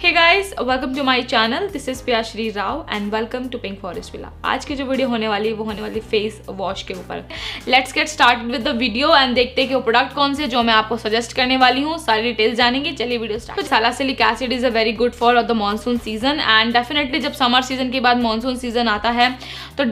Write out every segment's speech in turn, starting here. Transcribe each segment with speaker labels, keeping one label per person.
Speaker 1: Hey guys, welcome to my channel. This is Priyashree Rao and welcome to Pink Forest Villa. आज की जो video होने वाली है वो होने वाली फेस वॉश के ऊपर। Let's get start with the video and देखते हैं कि वो प्रोडक्ट कौन से जो मैं आपको सजेस्ट करने वाली हूँ। सारी डिटेल्स जानेंगे, चलिए video start. Salicylic acid is a very good for the monsoon season and definitely जब समर सीजन के बाद मानसून सीजन आता है तो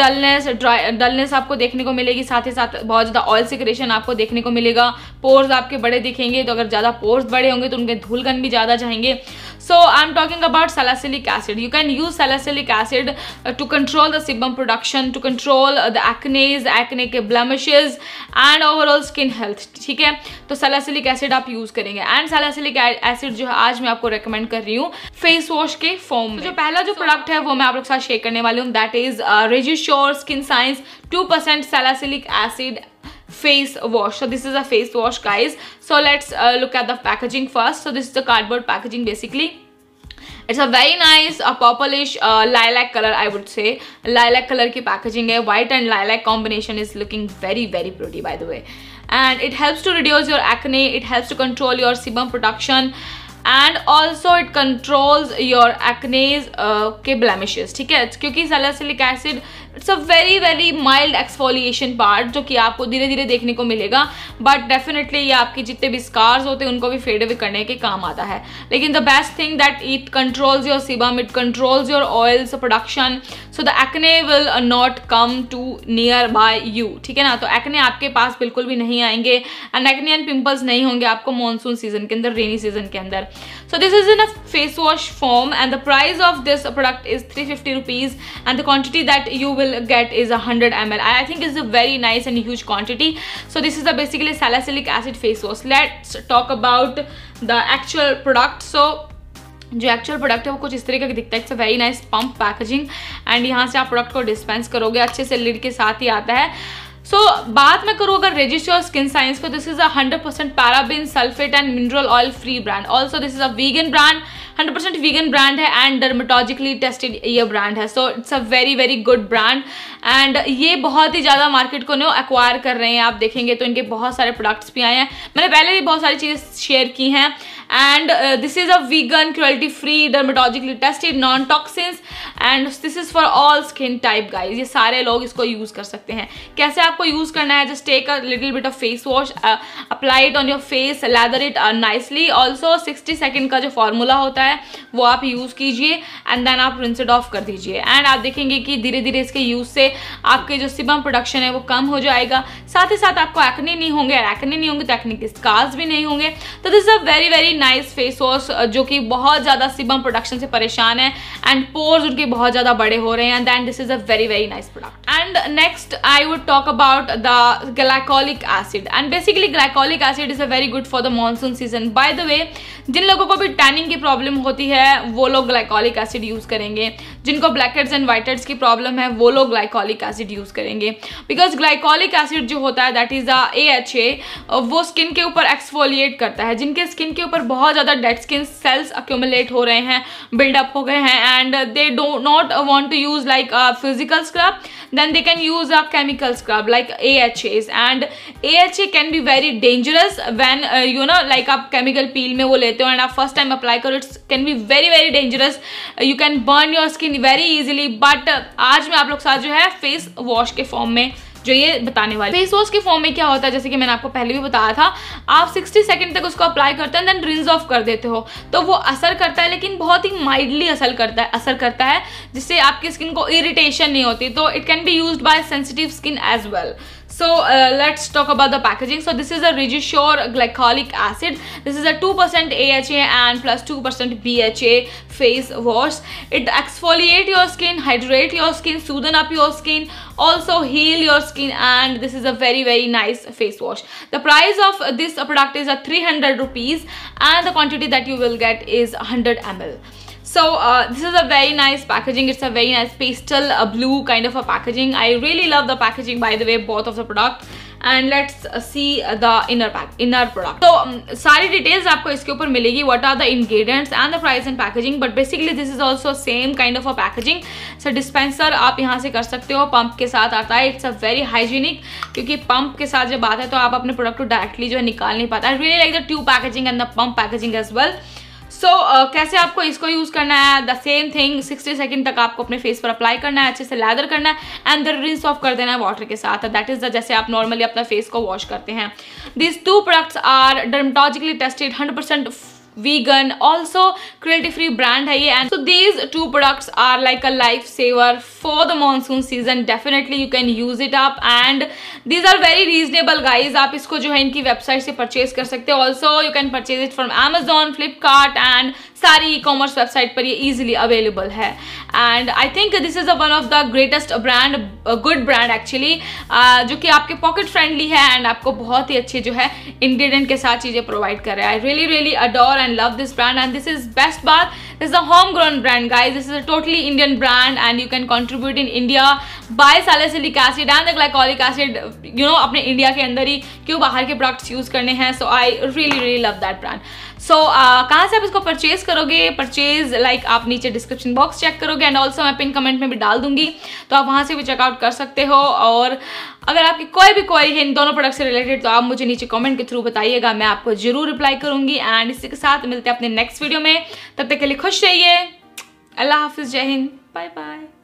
Speaker 1: डलनेस आपको देखने को मिलेगी, साथ ही साथ बहुत ज़्यादा ऑयल सिक्रेशन आपको देखने को मिलेगा। पोर्स आपके बड़े दिखेंगे, तो अगर ज़्यादा पोर्स बड़े होंगे तो उनके धूलकण भी ज़्यादा जाएंगे। So I'm talking about salicylic acid. You can use salicylic acid to control the sebum production, to control the acne blemishes and overall skin health. ठीक है, तो salicylic acid आप यूज करेंगे एंड salicylic acid जो है आज मैं आपको रेकमेंड कर रही हूँ फेस वॉश के फॉर्म में। जो पहला जो प्रोडक्ट है वो मैं आप लोग के साथ शेयर करने वाली हूँ, that is Regisure Skin Science 2% salicylic acid face wash. So this is a face wash, guys. So let's look at the packaging first. So this is the cardboard packaging basically. It's a very nice purplish lilac color, I would say. Lilac color की packaging है. White and lilac combination is looking very pretty, by the way. And it helps to reduce your acne. It helps to control your sebum production. And also it controls your acnes के blemishes. ठीक है, क्योंकि salicylic acid it's a very mild exfoliation part जो कि आपको धीरे धीरे देखने को मिलेगा, बट डेफिनेटली ये आपके जितने भी स्कार्स होते हैं उनको भी फेड अवे करने के काम आता है। लेकिन the best thing that it controls your sebum, it controls your oils production, so the acne will not come to near by you. ठीक है ना, तो एक्ने आपके पास बिल्कुल भी नहीं आएंगे एंड एक्ने एंड पिंपल्स नहीं होंगे आपको मानसून सीजन के अंदर, रेनी सीजन के अंदर। So this is in a face wash form and the price of this product is 350 rupees and the quantity that you will get is 100 ml. I think it's a very nice and huge quantity. So this is a basically salicylic acid face wash. Let's talk about the actual product. So जो actual product है वो कुछ इस तरीके का दिखता है। It's a very nice pump packaging and यहाँ से आप प्रोडक्ट को डिस्पेंस करोगे, अच्छे से लिड के साथ ही आता है। सो बात मैं करूँ अगर Regisure Skin Science को, this is a 100% paraben sulphate and mineral oil free brand. Also this is a vegan brand, 100% vegan brand है एंड डर्मेटोलॉजिकली टेस्टेड ये ब्रांड है। So it's a very good brand and ये बहुत ही ज़्यादा market को acquire कर रहे हैं। आप देखेंगे तो इनके बहुत सारे प्रोडक्ट्स भी आए हैं, मैंने पहले भी बहुत सारी चीज़ें शेयर की हैं। And this is a vegan, cruelty free, dermatologically tested, non toxins and this is for all skin type guys. ये सारे लोग इसको यूज़ कर सकते हैं। कैसे आपको यूज़ करना है, just take a little bit of face wash, apply it on your face, lather it nicely. Also 60 second का जो फॉर्मूला होता है वो आप यूज़ कीजिए एंड देन आप रिंस इट ऑफ कर दीजिए एंड आप देखेंगे कि धीरे धीरे इसके यूज़ से आपके जो सीबम प्रोडक्शन है वो कम हो जाएगा। साथ ही साथ आपको एक्ने नहीं होंगे, एक्ने नहीं होंगे तो एक्ने के स्कार्स भी नहीं होंगे। तो this is a very nice face wash जो कि बहुत ज़्यादा सीबम प्रोडक्शन से परेशान है एंड पोर्स उनके बहुत ज़्यादा बड़े हो रहे हैं and then this is a very nice product. And next I would talk about the glycolic acid and basically glycolic acid is a very good for the monsoon season. By the way, जिन लोगों को भी tanning की problem होती है वो लोग glycolic acid use करेंगे, जिनको blackheads and whiteheads की प्रॉब्लम है वो लोग ग्लाइकोलिक एसिड यूज़ करेंगे। बिकॉज ग्लाइकोलिक एसिड जो होता है दैट इज अ AHA, वो स्किन के ऊपर एक्सफोलिएट करता है। जिनके स्किन के ऊपर बहुत ज़्यादा डेड स्किन सेल्स अक्यूमुलेट हो रहे हैं, बिल्डअप हो गए हैं and they do not want to use like physical scrub, then they can use a chemical scrub like AHAs and AHA can be very dangerous when you know like आप chemical peel में वो लेते हो and आप first time apply करो, it can be very dangerous, you can burn your skin very easily। but आज मैं आप लोग साथ जो है फेस वॉश के फॉर्म में जो ये बताने वाली। फेस वॉश के फॉर्म में क्या होता है, जैसे कि मैंने आपको पहले भी बताया था, आप 60 सेकंड तक उसको अप्लाई करते हैं देन रिंस ऑफ कर देते हो, तो वो असर करता है लेकिन बहुत ही माइल्डली असर करता है जिससे आपकी स्किन को इरिटेशन नहीं होती। तो it can be used by sensitive skin as well. So let's talk about the packaging. So this is a Regisure glycolic acid. This is a 2% AHA and plus 2% BHA face wash. It exfoliate your skin, hydrate your skin, soothe up your skin, also heal your skin and this is a very nice face wash. The price of this product is a 300 rupees and the quantity that you will get is 100 ml. So this is a very nice packaging. It's a very nice pastel blue kind of a packaging. I really love the packaging, by the way, both of the product. And let's see the inner product. So सारी details आपको इसके ऊपर मिलेगी, what are the ingredients and the price and packaging. But basically this is also same kind of a packaging. So dispenser आप यहाँ से कर सकते हो, पंप के साथ आता है। It's a very hygienic, क्योंकि पंप के साथ जब आता है तो आप अपने प्रोडक्ट को डायरेक्टली जो है निकाल नहीं पाता। I really like the tube packaging and the pump packaging as well. कैसे आपको इसको यूज करना है, द सेम थिंग 60 सेकंड तक आपको अपने फेस पर अप्लाई करना है, अच्छे से लैदर करना है एंड देन रिंस ऑफ कर देना है वाटर के साथ। दैट इज द जैसे आप नॉर्मली अपना फेस को वॉश करते हैं। These 2 products are dermatologically tested, 100% vegan, also cruelty free brand है ये। and so these 2 products are like a life saver for the monsoon season. Definitely you can use it up and these are very reasonable guys। आप इसको जो है इनकी website से purchase कर सकते हो। also you can purchase it from Amazon, Flipkart and सारी ई-कॉमर्स वेबसाइट पर ये इजीली अवेलेबल है। And I think this is one of the greatest brand, good brand actually, जो कि आपके पॉकेट फ्रेंडली है एंड आपको बहुत ही अच्छे जो है इंग्रेडिएंट के साथ चीजें प्रोवाइड कर रहा है। I really adore and love this brand and this is best बात, this is a home grown brand guys, this is a totally Indian brand and you can contribute in India, by salicylic acid and the glycolic acid, you know, अपने India के अंदर ही, क्यों बाहर के products use करने हैं। So I really love that brand. So कहाँ से आप इसको परचेज करोगे? परचेज लाइक आप नीचे डिस्क्रिप्शन बॉक्स चेक करोगे एंड ऑल्सो मैं पिन कमेंट में भी डाल दूंगी, तो आप वहाँ से भी चेकआउट कर सकते हो। और अगर आपकी कोई भी क्वेरी है इन दोनों प्रोडक्ट से रिलेटेड तो आप मुझे नीचे कमेंट के थ्रू बताइएगा, मैं आपको जरूर रिप्लाई करूंगी। एंड इसी के साथ मिलते हैं अपने नेक्स्ट वीडियो में, तब तक के लिए खुश रहिए। अल्लाह हाफिज, जय हिंद, बाय बाय।